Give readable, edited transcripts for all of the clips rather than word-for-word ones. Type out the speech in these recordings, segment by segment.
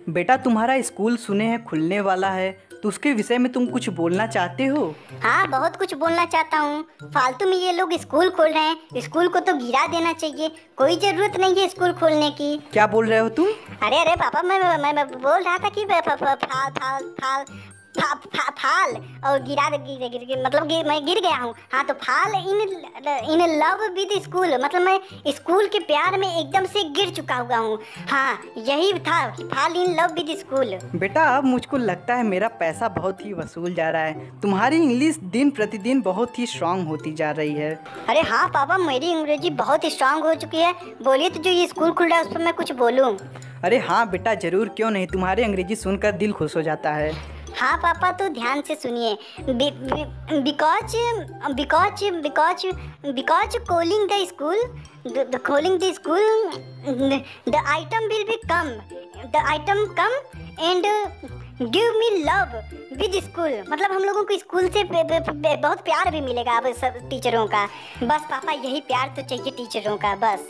बेटा तुम्हारा स्कूल सुने हैं खुलने वाला है, तो उसके विषय में तुम कुछ बोलना चाहते हो? हाँ, बहुत कुछ बोलना चाहता हूँ। फालतू में ये लोग स्कूल खोल रहे हैं, स्कूल को तो गिरा देना चाहिए। कोई जरूरत नहीं है स्कूल खोलने की। क्या बोल रहे हो तुम? अरे अरे पापा, मैं बोल रहा था कि फाल और मैं गिर गया हूँ। हाँ, तो fall in love with school, मतलब मैं स्कूल के प्यार में एकदम से गिर चुका हुआ हूँ। हाँ, यही था, fall in love with school. बेटा अब मुझको लगता है मेरा पैसा बहुत ही वसूल जा रहा है। तुम्हारी इंग्लिश दिन प्रतिदिन बहुत ही स्ट्रांग होती जा रही है। अरे हाँ पापा, मेरी अंग्रेजी बहुत स्ट्रांग हो चुकी है। बोलिए तो जो ये स्कूल खुल रहा है उस पर मैं कुछ बोलूँ? अरे हाँ बेटा जरूर, क्यों नहीं, तुम्हारी अंग्रेजी सुनकर दिल खुश हो जाता है। हाँ पापा, तो ध्यान से सुनिए। Because calling the school the item come and give me love with school. मतलब हम लोगों को स्कूल से बहुत प्यार भी मिलेगा अब सब टीचरों का। बस पापा, यही प्यार तो चाहिए टीचरों का, बस।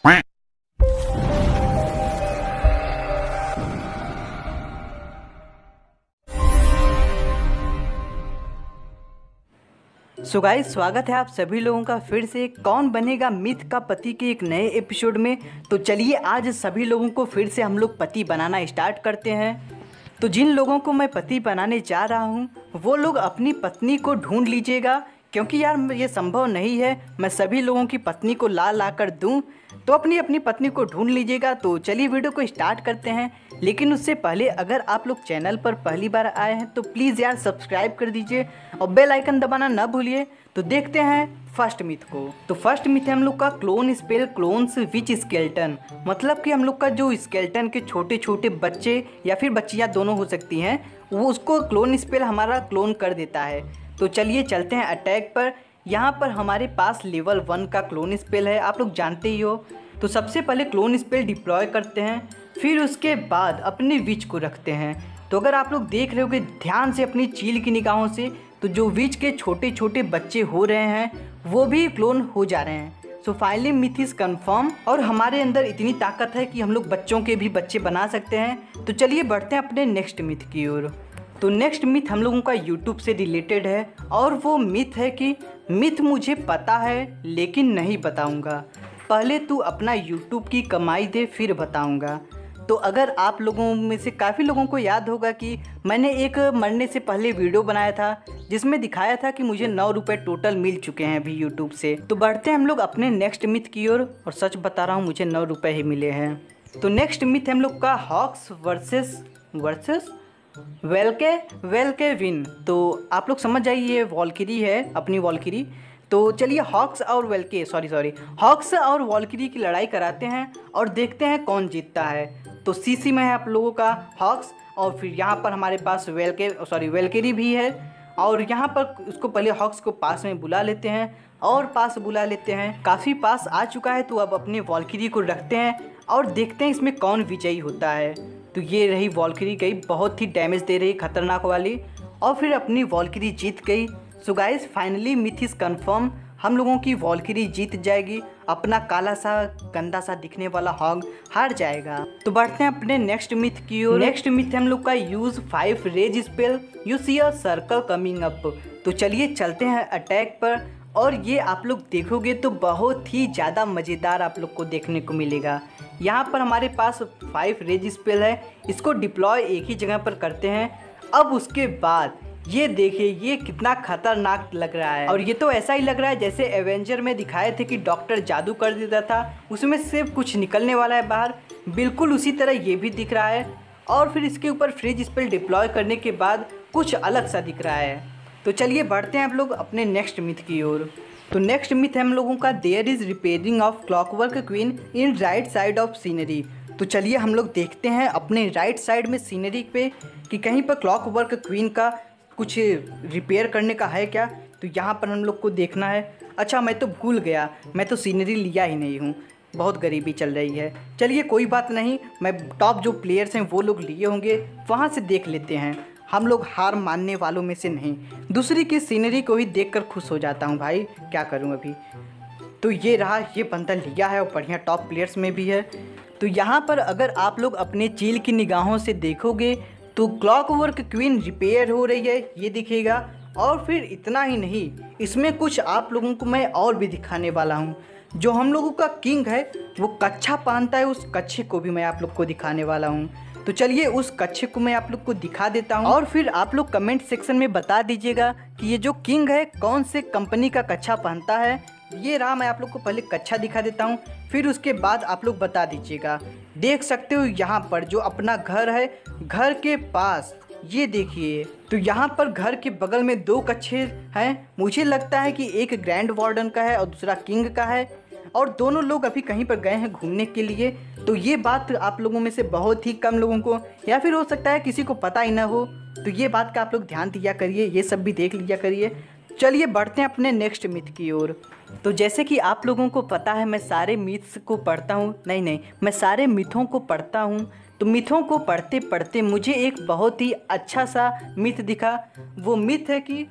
सो गाइस, स्वागत है आप सभी लोगों का फिर से कौन बनेगा मिथ का पति के एक नए एपिसोड में। तो चलिए आज सभी लोगों को फिर से हम लोग पति बनाना स्टार्ट करते हैं। तो जिन लोगों को मैं पति बनाने जा रहा हूँ वो लोग अपनी पत्नी को ढूंढ लीजिएगा, क्योंकि यार ये संभव नहीं है मैं सभी लोगों की पत्नी को ला कर दूँ। तो अपनी अपनी पत्नी को ढूंढ लीजिएगा। तो चलिए वीडियो को स्टार्ट करते हैं। लेकिन उससे पहले अगर आप लोग चैनल पर पहली बार आए हैं तो प्लीज़ यार सब्सक्राइब कर दीजिए और बेल आइकन दबाना ना भूलिए। तो देखते हैं फर्स्ट मिथ को। तो फर्स्ट मिथ है हम लोग का clone spell clones witch skeleton. मतलब कि हम लोग का जो स्केल्टन के छोटे छोटे बच्चे या फिर बच्चियाँ दोनों हो सकती हैं, वो उसको क्लोन स्पेल हमारा क्लोन कर देता है। तो चलिए चलते हैं अटैक पर। यहाँ पर हमारे पास लेवल 1 का क्लोन स्पेल है, आप लोग जानते ही हो। तो सबसे पहले क्लोन स्पेल डिप्लॉय करते हैं, फिर उसके बाद अपने विच को रखते हैं। तो अगर आप लोग देख रहे होगे ध्यान से अपनी चील की निगाहों से, तो जो विच के छोटे छोटे बच्चे हो रहे हैं वो भी क्लोन हो जा रहे हैं। So finally myth is confirm और हमारे अंदर इतनी ताकत है कि हम लोग बच्चों के भी बच्चे बना सकते हैं। तो चलिए बढ़ते हैं अपने नेक्स्ट मिथ की ओर। तो नेक्स्ट मिथ हम लोगों का यूट्यूब से रिलेटेड है और वो मिथ है कि मिथ मुझे पता है लेकिन नहीं बताऊंगा, पहले तू अपना यूट्यूब की कमाई दे फिर बताऊंगा। तो अगर आप लोगों में से काफ़ी लोगों को याद होगा कि मैंने एक मरने से पहले वीडियो बनाया था जिसमें दिखाया था कि मुझे 9 रुपये टोटल मिल चुके हैं अभी यूट्यूब से। तो बढ़ते हैं हम लोग अपने नेक्स्ट मिथ की ओर और सच बता रहा हूँ मुझे 9 रुपये ही मिले हैं। तो नेक्स्ट मिथ हम लोग का हॉक्स वर्सेस वेलके विन। तो आप लोग समझ जाइए ये वॉल्किरी है, अपनी वॉल्किरी। तो चलिए हॉक्स और वॉल्किरी की लड़ाई कराते हैं और देखते हैं कौन जीतता है। तो सीसी में है आप लोगों का हॉक्स और फिर यहाँ पर हमारे पास वेलकेरी भी है। और यहाँ पर उसको पहले हॉक्स को पास में बुला लेते हैं और पास बुला लेते हैं, काफ़ी पास आ चुका है। तो अब अपने वॉल्किरी को रखते हैं और देखते हैं इसमें कौन विजयी होता है। तो ये रही वॉल्किरी गई, बहुत ही डैमेज दे रही खतरनाक वाली, और फिर अपनी वॉल्किरी जीत गई। So guys finally myth is confirm, हम लोगों की वॉल्किरी जीत जाएगी, अपना काला सा गंदा सा दिखने वाला हॉग हार जाएगा। तो बढ़ते हैं अपने नेक्स्ट मिथ की ओर। नेक्स्ट मिथ हम लोग का use 5 rage spell you see a circle coming up. तो चलिए चलते हैं अटैक पर और ये आप लोग देखोगे तो बहुत ही ज़्यादा मज़ेदार आप लोग को देखने को मिलेगा। यहाँ पर हमारे पास 5 रेज स्पेल है, इसको डिप्लॉय एक ही जगह पर करते हैं। अब उसके बाद ये देखिए ये कितना खतरनाक लग रहा है, और ये तो ऐसा ही लग रहा है जैसे एवेंजर में दिखाए थे कि डॉक्टर जादू कर देता था, उसमें से कुछ निकलने वाला है बाहर, बिल्कुल उसी तरह ये भी दिख रहा है। और फिर इसके ऊपर फ्रीज स्पेल डिप्लॉय करने के बाद कुछ अलग सा दिख रहा है। तो चलिए बढ़ते हैं आप लोग अपने नेक्स्ट मिथ की ओर। तो नेक्स्ट मिथ है हम लोगों का there is repairing of clockwork queen in right side of scenery. तो चलिए हम लोग देखते हैं अपने राइट साइड में सीनरी पे कि कहीं पर क्लॉकवर्क क्वीन का कुछ रिपेयर करने का है क्या। तो यहाँ पर हम लोग को देखना है। अच्छा मैं तो भूल गया, मैं तो सीनरी लिया ही नहीं हूँ, बहुत गरीबी चल रही है। चलिए कोई बात नहीं, मैं टॉप जो प्लेयर्स हैं वो लोग लिए होंगे, वहाँ से देख लेते हैं। हम लोग हार मानने वालों में से नहीं, दूसरी की सीनरी को ही देखकर खुश हो जाता हूँ भाई, क्या करूँ अभी। तो ये रहा, ये बंदा लिया है और बढ़िया टॉप प्लेयर्स में भी है। तो तो यहाँ पर अगर आप लोग अपने चील की निगाहों से देखोगे तो क्लॉकवर्क क्वीन रिपेयर हो रही है, ये दिखेगा। और फिर इतना ही नहीं, इसमें कुछ आप लोगों को मैं और भी दिखाने वाला हूँ। जो हम लोगों का किंग है वो कच्छा पहनता है, उस कच्छे को भी मैं आप लोग को दिखाने वाला हूँ। तो चलिए उस कच्छे को मैं आप लोग को दिखा देता हूँ और फिर आप लोग कमेंट सेक्शन में बता दीजिएगा कि ये जो किंग है कौन से कंपनी का कच्छा पहनता है। ये रहा, मैं आप लोग को पहले कच्छा दिखा देता हूँ, फिर उसके बाद आप लोग बता दीजिएगा। देख सकते हो यहाँ पर जो अपना घर है, घर के पास ये देखिए, तो यहाँ पर घर के बगल में 2 कच्छे हैं। मुझे लगता है कि एक ग्रैंड वार्डन का है और दूसरा किंग का है, और दोनों लोग अभी कहीं पर गए हैं घूमने के लिए। तो ये बात आप लोगों में से बहुत ही कम लोगों को, या फिर हो सकता है किसी को पता ही ना हो, तो ये बात का आप लोग ध्यान दिया करिए, ये सब भी देख लिया करिए। चलिए बढ़ते हैं अपने नेक्स्ट मिथ की ओर। तो जैसे कि आप लोगों को पता है मैं सारे मिथ्स को पढ़ता हूँ, नहीं मैं सारे मिथों को पढ़ता हूँ। तो मिथों को पढ़ते पढ़ते मुझे एक बहुत ही अच्छा सा मिथ दिखा। वो मिथ है कि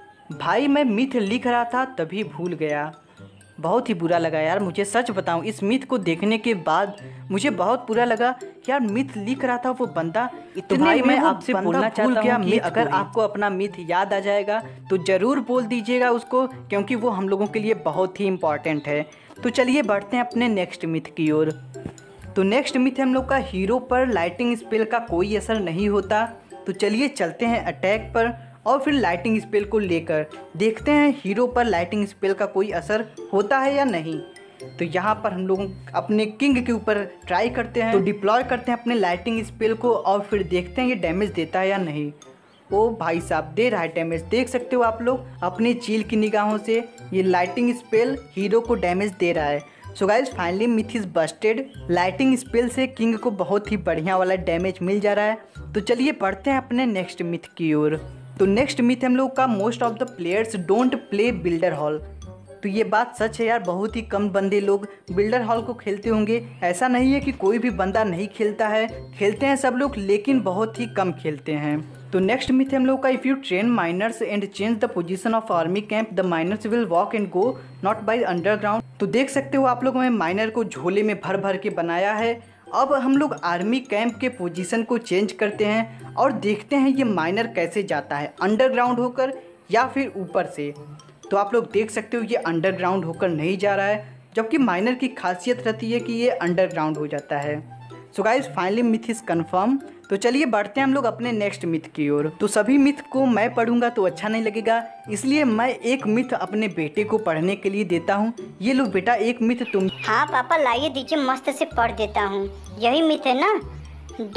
भाई मैं मिथ लिख रहा था तभी भूल गया। बहुत ही बुरा लगा यार, मुझे सच बताऊं, इस मिथ को देखने के बाद मुझे बहुत बुरा लगा। यार मिथ लिख रहा था वो बंदा, तो भाई मैं आपसे बोलना चाहता हूं कि अगर आपको अपना मिथ याद आ जाएगा तो ज़रूर बोल दीजिएगा उसको, क्योंकि वो हम लोगों के लिए बहुत ही इम्पॉर्टेंट है। तो चलिए बढ़ते हैं अपने नेक्स्ट मिथ की ओर। तो नेक्स्ट मिथ है हम लोग का हीरो पर लाइटिंग स्पेल का कोई असर नहीं होता। तो चलिए चलते हैं अटैक पर और फिर लाइटिंग स्पेल को लेकर देखते हैं हीरो पर लाइटिंग स्पेल का कोई असर होता है या नहीं। तो यहाँ पर हम लोग अपने किंग के ऊपर ट्राई करते हैं, तो डिप्लॉय करते हैं अपने लाइटिंग स्पेल को और फिर देखते हैं ये डैमेज देता है या नहीं। ओ भाई साहब, दे रहा है डैमेज, देख सकते हो आप लोग अपने चील की निगाहों से, ये लाइटिंग स्पेल हीरो को डैमेज दे रहा है। So guys finally myth is busted. Lighting spell से किंग को बहुत ही बढ़िया वाला डैमेज मिल जा रहा है। तो चलिए बढ़ते हैं अपने नेक्स्ट मिथ की ओर। तो नेक्स्ट मिथ हम लोग का most of the players don't play builder hall. तो ये बात सच है यार, बहुत ही कम बंदे लोग बिल्डर हॉल को खेलते होंगे। ऐसा नहीं है कि कोई भी बंदा नहीं खेलता है, खेलते हैं सब लोग, लेकिन बहुत ही कम खेलते हैं। तो नेक्स्ट मिथ हम लोग का if you train miners and change the position of army camp the miners will walk and go not by underground. तो देख सकते हो आप लोगों ने माइनर को झोले में भर भर के बनाया है। अब हम लोग आर्मी कैंप के पोजीशन को चेंज करते हैं और देखते हैं ये माइनर कैसे जाता है, अंडरग्राउंड होकर या फिर ऊपर से। तो आप लोग देख सकते हो ये अंडरग्राउंड होकर नहीं जा रहा है, जबकि माइनर की खासियत रहती है कि ये अंडरग्राउंड हो जाता है। So guys finally myth is confirm. तो चलिए बढ़ते हैं हम लोग अपने नेक्स्ट मिथ की ओर। तो सभी मिथ को मैं पढ़ूंगा तो अच्छा नहीं लगेगा, इसलिए मैं एक मिथ अपने बेटे को पढ़ने के लिए देता हूँ। ये लो बेटा, एक मिथ तुम। हाँ पापा लाइए दीजिए, मस्त से पढ़ देता हूँ। यही मिथ है ना, DGJDIEUD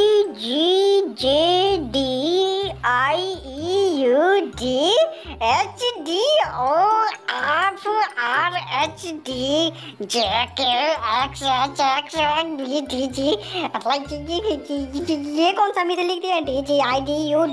HDORRHD JKXHXXBDG। ये कौन सा मिथ लिख दिया? DGIDUD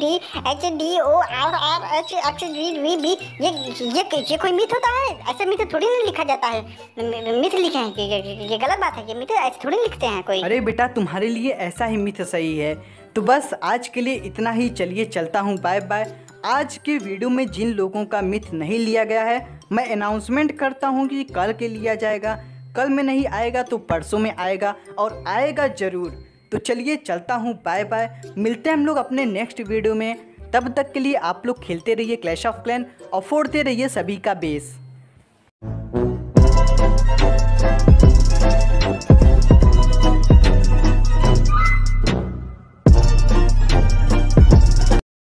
HDORRHXBDG। ये कोई मिथ होता है? ऐसे मिथ थोड़ी नहीं लिखा जाता है। मिथ लिखे हैं, ये गलत बात है। ये मिथ ऐसे थोड़ी लिखते हैं कोई। अरे बेटा तुम्हारे लिए ऐसा ही मिथ सही है। तो बस आज के लिए इतना ही, चलिए चलता हूँ, बाय बाय। आज के वीडियो में जिन लोगों का मिथ नहीं लिया गया है मैं अनाउंसमेंट करता हूँ कि कल के लिया जाएगा। कल में नहीं आएगा तो परसों में आएगा, और आएगा ज़रूर। तो चलिए चलता हूँ, बाय बाय। मिलते हैं हम लोग अपने नेक्स्ट वीडियो में। तब तक के लिए आप लोग खेलते रहिए क्लैश ऑफ क्लैन और फोड़ते रहिए सभी का बेस।